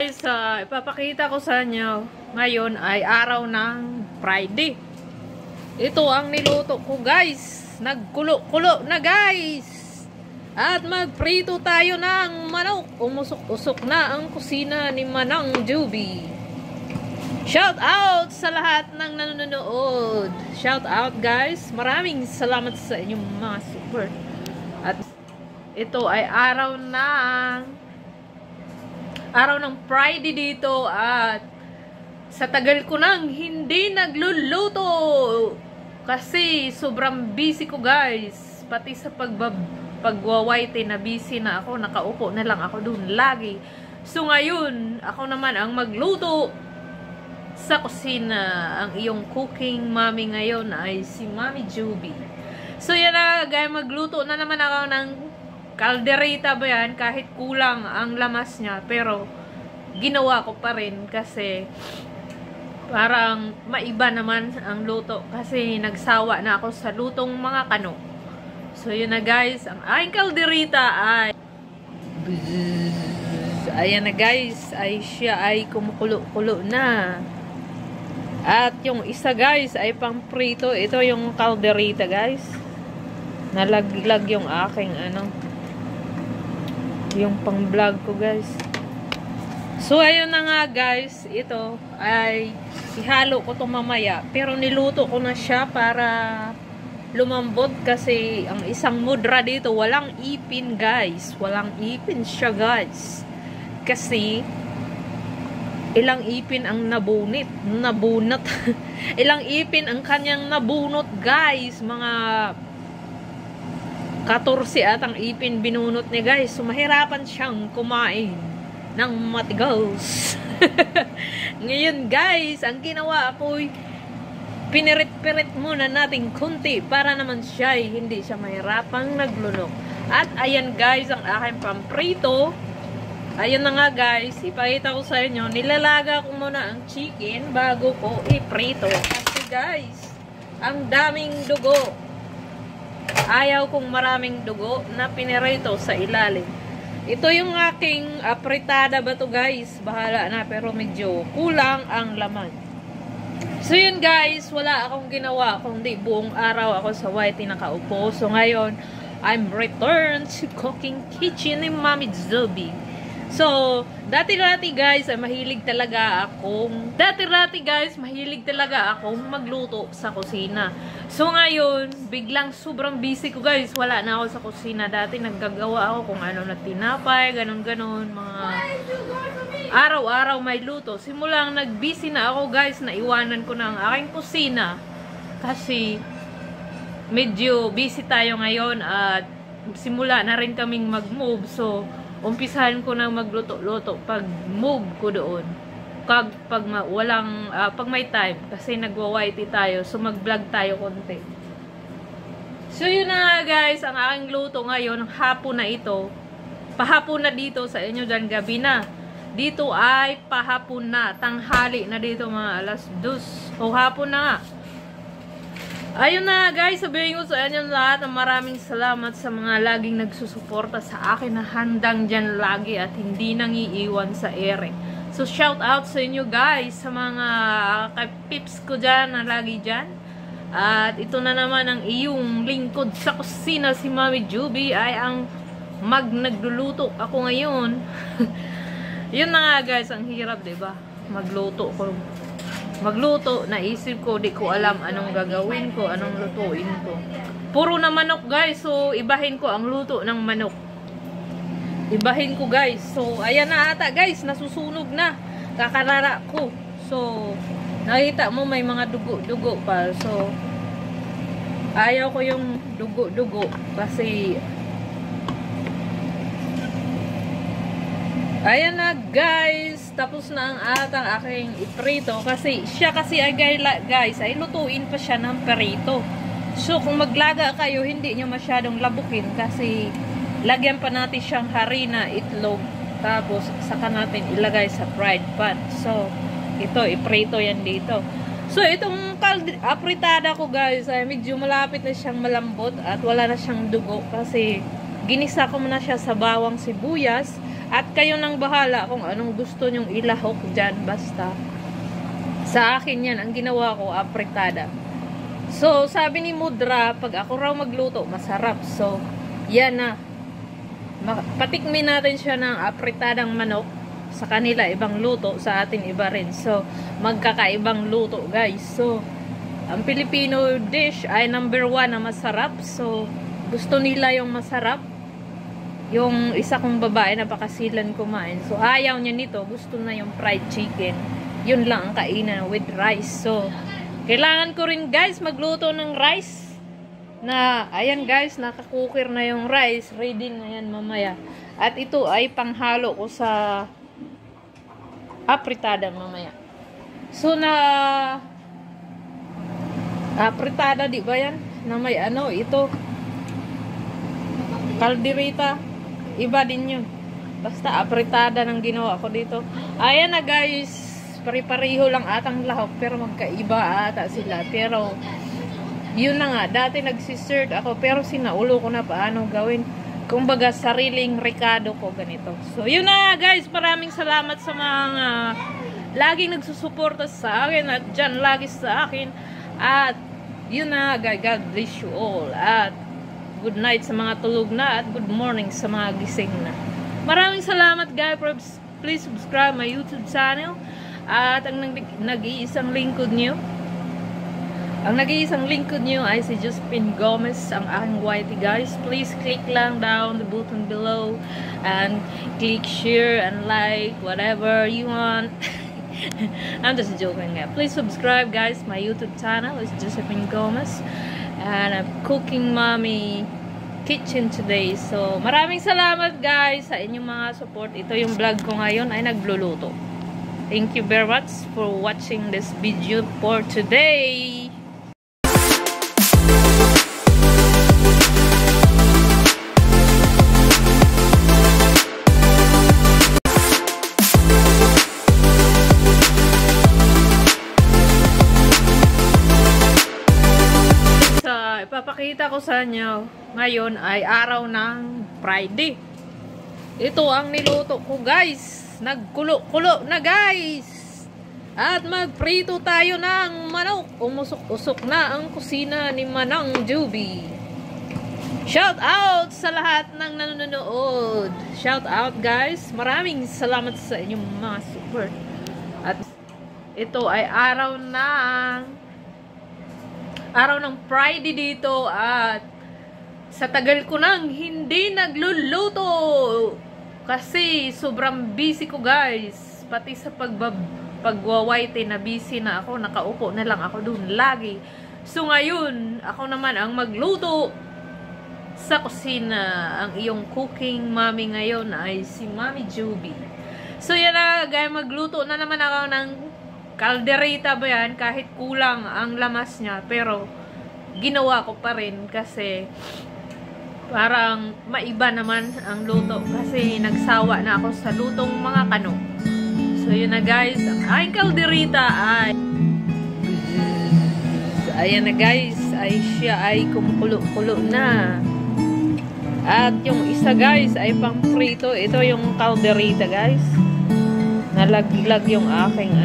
Guys, ipapakita ko sa inyo, ngayon ay araw ng Friday. Ito ang niluto ko guys. Nagkulo-kulo na guys. At magprito tayo ng manok. Umusok-usok na ang kusina ni Manang Juby. Shout out sa lahat ng nanonood. Shout out guys. Maraming salamat sa inyong mga super. At ito ay araw ng Friday dito at sa tagal ko nang hindi nagluluto kasi sobrang busy ko guys, pati sa pagwawaite na busy na ako, nakaupo na lang ako dun lagi. So ngayon ako naman ang magluto sa kusina. Ang iyong cooking mommy ngayon ay si Mami Juby. So yan na guys, magluto na naman ako ng kaldereta ba yan, kahit kulang ang lamas niya, pero ginawa ko pa rin kasi parang maiba naman ang luto kasi nagsawa na ako sa lutong mga kano. So yun na guys, ang aking kaldereta ay ayan na guys, siya ay kumukulo-kulo na. At yung isa guys ay pang prito. Ito yung kaldereta guys, nalaglag yung aking yung pang vlog ko guys. So ayun na nga guys, ito ay ihalo ko itong mamaya, pero niluto ko na siya para lumambot kasi ang isang mudra dito walang ipin guys, walang ipin siya guys kasi ilang ipin ang nabunot ilang ipin ang kanyang nabunot guys, mga 14 at ang ipin binunot niya guys. So mahirapan siyang kumain ng matigas. Ngayon guys, ang ginawa ko ay pinirit-pirit muna natin kunti para naman siya hindi siya mahirapang naglunok. At ayan guys, ang aking pamprito. Ayan na nga guys, ipakita ko sa inyo, nilalaga ko muna ang chicken bago ko iprito kasi guys, ang daming dugo. Ayaw kong maraming dugo na pinirito sa ilalim. Ito yung aking apritada ba to guys? Bahala na, pero medyo kulang ang laman. So yun guys, wala akong ginawa kundi buong araw ako sa white nakaupo. So ngayon, I'm returned to cooking kitchen ni Mami Juby. So, dati-dati guys mahilig talaga akong magluto sa kusina. So ngayon, biglang sobrang busy ko guys. Wala na ako sa kusina. Dati naggagawa ako kung ano na tinapay, ganon-ganon, mga araw-araw may luto. Simulang nag-busy na ako guys, naiwanan ko na ang aking kusina kasi medyo busy tayo ngayon at simula na rin kaming mag-move. So, umpisahan ko na magluto-luto pag move ko doon. Pag may time kasi nagwa-whitey tayo, so mag-vlog tayo konti. So yun na guys, ang aking luto ngayon, hapon na ito. Pahapon na dito sa inyo dyan, gabi na. Dito ay pahapon na, tanghali na dito mga alas 2 o hapon na nga. Ayun na guys, sabihin ko sa inyo lahat na maraming salamat sa mga laging nagsusuporta sa akin na handang dyan lagi at hindi nangiiwan sa ere. So shout out sa inyo guys, sa mga pips ko dyan na lagi dyan. At ito na naman ang iyong lingkod sa kusina, si Mami Juby ay ang nagluluto ako ngayon. Yun na nga guys, ang hirap diba? Magluto, naisip ko, di ko alam anong gagawin ko, anong lutuin ko. Puro na manok guys, so ibahin ko ang luto ng manok. Ibahin ko guys. So ayan na ata guys, nasusunog na. Kakarara ko. So nakita mo may mga dugo-dugo pa. So ayaw ko yung dugo-dugo kasi ayan na guys, tapos na ang atang aking iprito kasi siya kasi ay guys ay lutuin pa siya ng perito. So kung maglaga kayo, hindi nyo masyadong labukin kasi lagyan pa natin siyang harina, itlog, tapos saka natin ilagay sa fried pan. So ito, iprito yan dito. So itong apritada ko guys ay medyo malapit na siyang malambot at wala na siyang dugo kasi ginisa ko muna siya sa bawang sibuyas At kayo nang bahala kung anong gusto nyong ilahok dyan. Basta, sa akin yan, ang ginawa ko, apritada. So, sabi ni Mudra, pag ako raw magluto, masarap. So, yan na. Patikmin natin siya ng apritadang manok. Sa kanila, ibang luto. Sa atin, iba rin. So, magkakaibang luto, guys. So, ang Filipino dish ay number 1 na masarap. So, gusto nila yung masarap. Yung isa kong babae, napakasilan kumain. So, ayaw niya nito. Gusto na yung fried chicken. Yun lang ang kainan with rice. So, kailangan ko rin, guys, magluto ng rice. Na, ayan guys, nakakukir na yung rice. Ready na yan mamaya. At ito ay panghalo ko sa apritada mamaya. So, apritada, di ba yan? Na may ano, ito. Kalderita. Iba din yun. Basta apritada ng ginawa ko dito. Ayan na guys. Pare-pareho lang atang lahok. Pero magkaiba ata sila. Pero, yun na nga. Dati nagsisert ako. Pero sinaulo ko na paano gawin. Kumbaga, sariling rekado ko ganito. So, yun na guys. Maraming salamat sa mga laging nagsusuporta sa akin. At dyan lagi sa akin. At, yun na guys. God bless you all. At, good night sa mga tulog na. At good morning sa mga gising na. Maraming salamat guys. Please subscribe my YouTube channel. At ang nag-iisang lingkod nyo. Ang nag-iisang lingkod nyo ay si Josephine Gomez, ang aking YT guys. Please click lang down the button below. And click share and like whatever you want. I'm just joking. Please subscribe guys. My YouTube channel is Josephine Gomez. And I'm cooking mommy kitchen today. So, maraming salamat guys sa inyong mga support. Ito yung vlog ko ngayon ay nagluluto. Thank you very much for watching this video for today. Ipapakita ko sa inyo, ngayon ay araw ng Friday. Ito ang niluto ko guys. Nagkulo-kulo na guys. At magprito tayo ng manok. Umusok-usok na ang kusina ni Manang Juby. Shout out sa lahat ng nanonood. Shout out guys. Maraming salamat sa inyong mga support. At ito ay araw ng Friday dito at sa tagal ko nang hindi nagluluto kasi sobrang busy ko guys, pati sa pagwawaite na busy na ako, nakaupo na lang ako dun lagi. So ngayon ako naman ang magluto sa kusina. Ang iyong cooking mommy ngayon ay si Mami Juby. So yan na guys, magluto na naman ako ng kalderita ba yan, kahit kulang ang lamas niya, pero ginawa ko pa rin kasi parang maiba naman ang luto kasi nagsawa na ako sa lutong mga kano. So yun na guys, ang aking kalderita ay ayan na guys, ay siya ay kumukulo-kulo na. At yung isa guys ay pang prito. Ito yung kalderita guys, nalaglag yung aking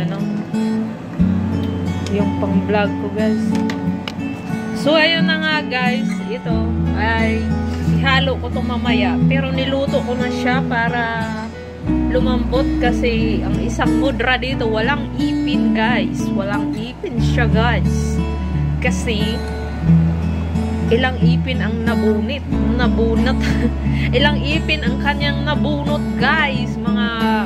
yung pang vlog ko guys. So ayun na nga guys, ito ay ihalo ko itong mamaya, pero niluto ko na siya para lumambot kasi ang isang mudra dito walang ipin guys. Walang ipin siya guys kasi ilang ipin ang nabunot ilang ipin ang kanyang nabunot guys. Mga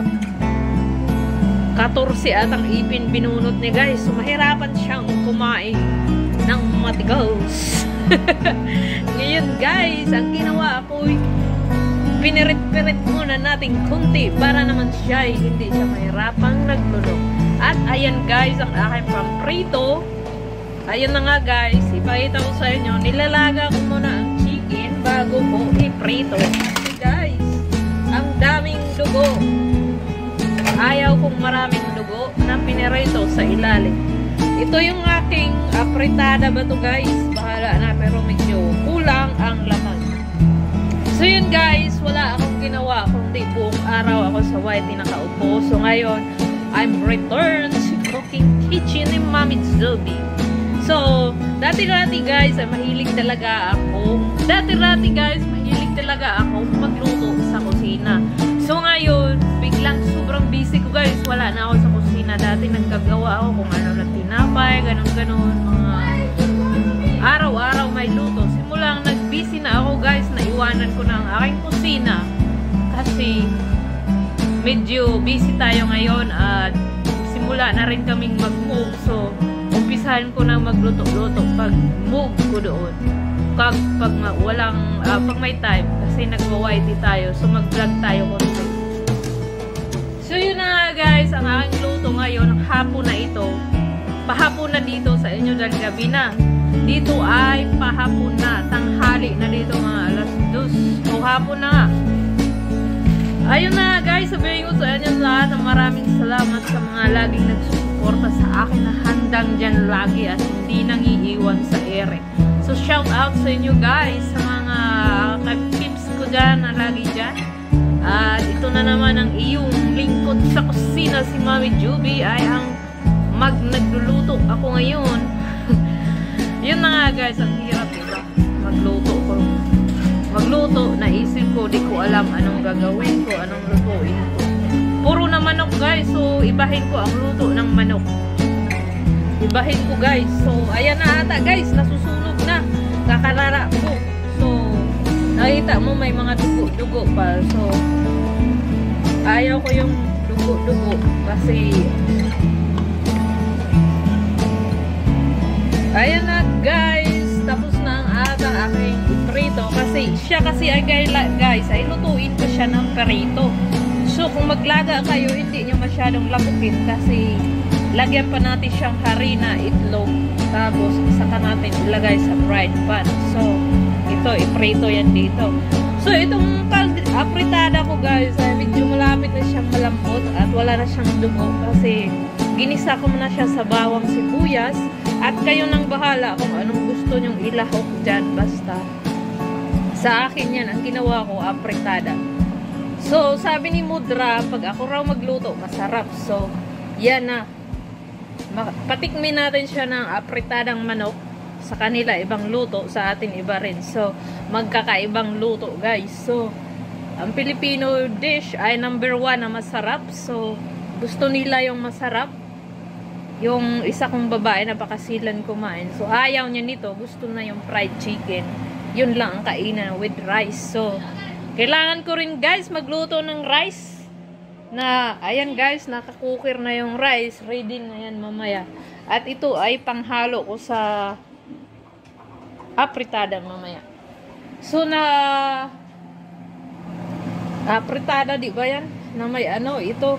14 atang ipin binunot niya guys. So mahirapan siyang kumain ng matigaws. Ngayon guys, ang ginawa ko pinirit-pirit muna natin kunti para naman siya hindi siya mahirapang naglulok. At ayan guys, ang aking pamprito. Ayan na nga guys, ipakita ko sa inyo, nilalaga ko muna ang chicken bago ko iprito. Kasi guys, ang daming dugo. Ayaw kong maraming dugo na pinirito sa ilalim. Ito yung aking apritada ba to guys? Bahala na, pero medyo kulang ang laman. So yun guys, wala akong ginawa kundi buong araw ako sa YT nakaupo. So ngayon, I'm returned to cooking kitchen ni Mami Zubi. So, dati-rati guys, mahilig talaga ako magluto sa kusina. So ngayon, biglang sobrang busy ko guys. Wala na ako sa kusina. Dati naggagawa ako kung ano na tinapay, ganun-ganun. Mga araw-araw may luto. Simulang nag-busy na ako guys, naiwanan ko na ang aking kusina. Kasi medyo busy tayo ngayon at simula na rin kaming mag-move. So, umpisahan ko na magluto-luto pag move ko doon. Pag may time kasi nagwa-YT tayo. So, mag-vlog tayo konti. So, yun na nga guys, ang aking luto ngayon, hapon na ito. Pahapon na dito sa inyo dahil gabi na. Dito ay pahapon na, tanghali na dito mga alas 2 o hapon na nga. Ayun na guys, sabihin ko sa inyo lahat na maraming salamat sa mga laging nagsusuporta sa akin na handang dyan lagi at hindi nangiiwan sa ere. So shout out sa inyo guys, sa mga pips ko dyan na lagi dyan. At ito na naman ang iyong lingkod sa kusina, si Mami Juby ay ang nagluluto ako ngayon. Yun na nga guys, ang hirap diba? Magluto, naisip ko, di ko alam anong gagawin ko, anong lutuin ko. Puro na manok guys, so ibahin ko ang luto ng manok. Ibahin ko guys. So, ayan na ata guys, nasusunog na. Kakarara ko. So, nakita mo may mga dugo-dugo pa. So, ayaw ko yung dugo-dugo kasi ayan na guys, tapos na ang aking prito kasi siya kasi ay guys, ay lutuin ko siya ng perito. So kung maglaga kayo, hindi nyo masyadong labukin kasi lagyan pa natin siyang harina, itlog, tapos saka natin ilagay sa fried pan. So ito, iprito yan dito. So itong apritada ko guys, ay medyo malapit na siyang malambot at wala na siyang dugo kasi ginisa ko na siya sa bawang sibuyas. At kayo nang bahala kung anong gusto nyong ilahok dyan. Basta sa akin yan, ang ginawa ko, apritada. So, sabi ni Mudra, pag ako raw magluto, masarap. So, yan na. Patikmin natin siya ng apritadang manok. Sa kanila, ibang luto. Sa atin, iba rin. So, magkakaibang luto, guys. So, ang Filipino dish ay number 1 na masarap. So, gusto nila yung masarap. Yung isa kong babae na pakasilan kumain. So, ayaw niya nito. Gusto na yung fried chicken. Yun lang ang kainan with rice. So, kailangan ko rin guys magluto ng rice. Na, ayan guys, nakakukir na yung rice. Ready na yan mamaya. At ito ay panghalo ko sa apritada mamaya. So, apritada, di ba yan? Na may ano, ito.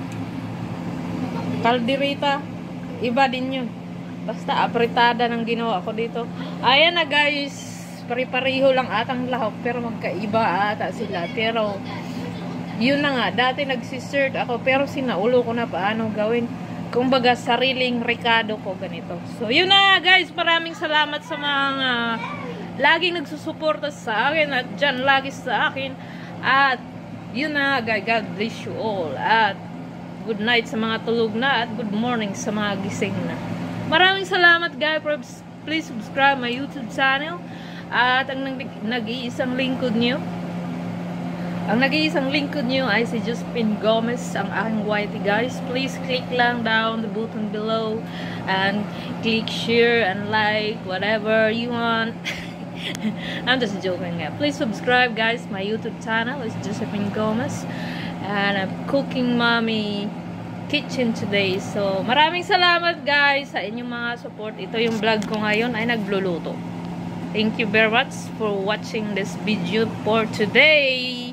Kaldereta. Iba din yun. Basta apritada ng ginawa ko dito. Ayan na guys. Pare-pareho lang atang lahok. Pero magkaiba ata sila. Pero yun na nga. Dati nagsisert ako. Pero sinaulo ko na paano gawin. Kumbaga sariling rekado ko ganito. So yun na guys. Maraming salamat sa mga laging nagsusuporta sa akin. At dyan lagi sa akin. At yun na guys. God bless you all. At good night sa mga tulog na at good morning sa mga gising na. Maraming salamat guys. Please subscribe my YouTube channel. At ang nag-iisang lingkod nyo. Ang nag-iisang lingkod nyo ay si Josephine Gomez, ang aking YT guys. Please click lang down the button below and click share and like whatever you want. I'm just joking. Please subscribe guys. My YouTube channel is Josephine Gomez. And I'm cooking Mommy Kitchen today. So, maraming salamat guys sa inyong mga support. Ito yung vlog ko ngayon ay nagluluto. Thank you very much for watching this video for today.